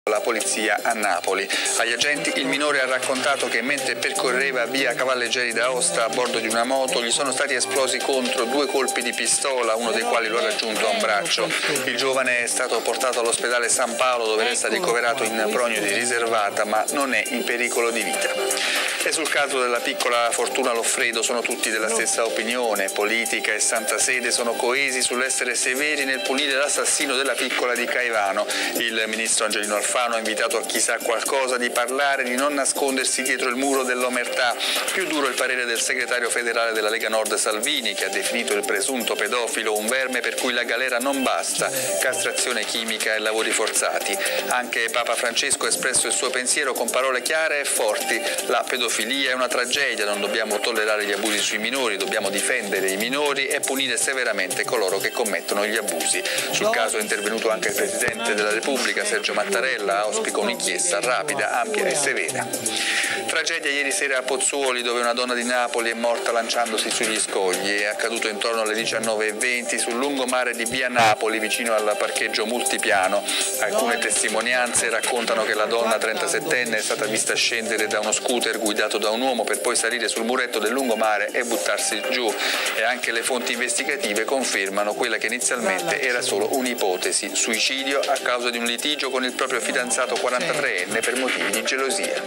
La polizia a Napoli. Agli agenti il minore ha raccontato che mentre percorreva via Cavalleggeri d'Aosta a bordo di una moto gli sono stati esplosi contro 2 colpi di pistola, uno dei quali lo ha raggiunto a un braccio. Il giovane è stato portato all'ospedale San Paolo dove resta ricoverato in prognosi riservata ma non è in pericolo di vita. E sul caso della piccola Fortuna Loffredo sono tutti della stessa opinione. Politica e Santa Sede sono coesi sull'essere severi nel punire l'assassino della piccola di Caivano. Il ministro Angelino Alfano ha invitato a chi sa qualcosa di parlare, di non nascondersi dietro il muro dell'omertà. Più duro il parere del segretario federale della Lega Nord Salvini, che ha definito il presunto pedofilo un verme per cui la galera non basta, castrazione chimica e lavori forzati. Anche Papa Francesco ha espresso il suo pensiero con parole chiare e forti. La pedofilia è una tragedia, non dobbiamo tollerare gli abusi sui minori, dobbiamo difendere i minori e punire severamente coloro che commettono gli abusi. Sul caso è intervenuto anche il Presidente della Repubblica, Sergio Mattarella, auspica un'inchiesta rapida, ampia e severa. Tragedia ieri sera a Pozzuoli, dove una donna di Napoli è morta lanciandosi sugli scogli. È accaduto intorno alle 19:20 sul lungomare di Via Napoli, vicino al parcheggio multipiano. Alcune testimonianze raccontano che la donna 37enne è stata vista scendere da uno scooter guidato da un uomo per poi salire sul muretto del lungomare e buttarsi giù. E anche le fonti investigative confermano quella che inizialmente era solo un'ipotesi: suicidio a causa di un litigio con il proprio fidanzato 43enne per motivi di gelosia.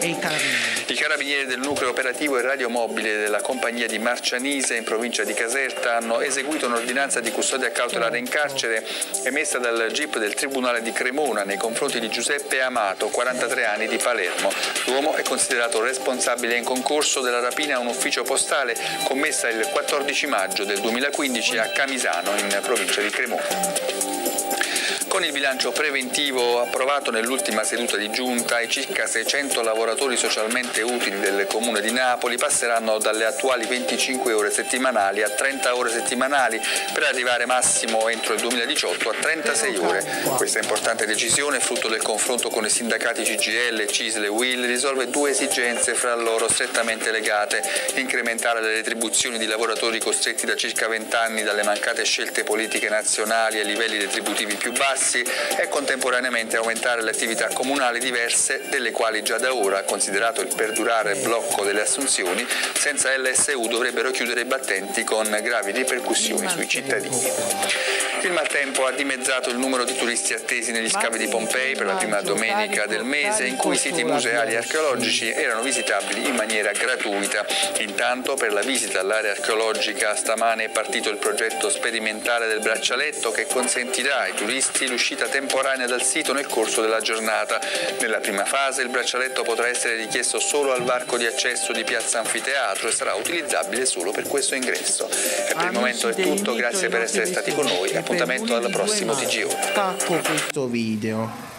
I carabinieri del nucleo operativo e radiomobile della compagnia di Marcianise in provincia di Caserta hanno eseguito un'ordinanza di custodia cautelare in carcere emessa dal GIP del Tribunale di Cremona nei confronti di Giuseppe Amato, 43 anni, di Palermo. L'uomo è considerato responsabile in concorso della rapina a un ufficio postale commessa il 14 maggio del 2015 a Camisano in provincia di Cremona. Con il bilancio preventivo approvato nell'ultima seduta di giunta, i circa 600 lavoratori socialmente utili del Comune di Napoli passeranno dalle attuali 25 ore settimanali a 30 ore settimanali per arrivare massimo entro il 2018 a 36 ore. Questa importante decisione, frutto del confronto con i sindacati CGIL, CISL e UIL, risolve 2 esigenze fra loro strettamente legate: incrementare le retribuzioni di lavoratori costretti da circa 20 anni dalle mancate scelte politiche nazionali ai livelli retributivi più bassi e contemporaneamente aumentare le attività comunali diverse, delle quali già da ora, considerato il perdurare blocco delle assunzioni, senza LSU dovrebbero chiudere i battenti con gravi ripercussioni sui cittadini. Il maltempo ha dimezzato il numero di turisti attesi negli scavi di Pompei per la prima domenica del mese, in cui i siti museali e archeologici erano visitabili in maniera gratuita. Intanto, per la visita all'area archeologica stamane è partito il progetto sperimentale del braccialetto, che consentirà ai turisti l'uscita temporanea dal sito nel corso della giornata. Nella prima fase il braccialetto potrà essere richiesto solo al varco di accesso di Piazza Anfiteatro e sarà utilizzabile solo per questo ingresso. E per il momento è tutto, grazie per essere stati con noi. Appuntamento al prossimo TG Ora. Stacco questo video.